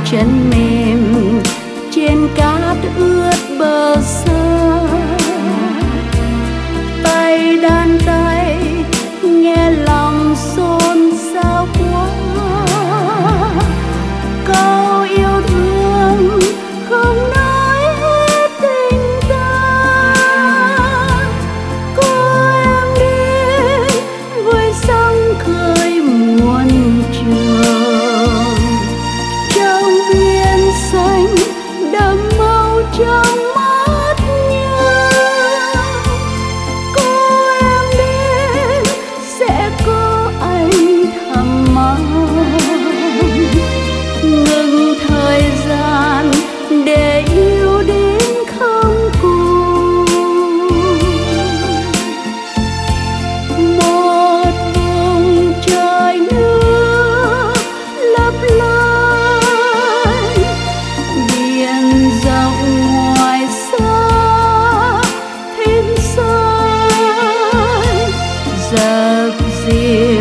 chân mềm trên cát ướt bờ xa, tay đan tay nghe lòng xôn xao quá. Câu yêu thương không nói hết tình ta, cô em đi với sóng khơi muôn trường. Trong biển xanh đậm màu trong mắt nhớ, cô em đến sẽ có anh thầm mong. Ngừng thời gian để yêu đến không cùng, một vùng trời nước lấp lánh, biển rộng ngoài xa thêm xanh dập dìu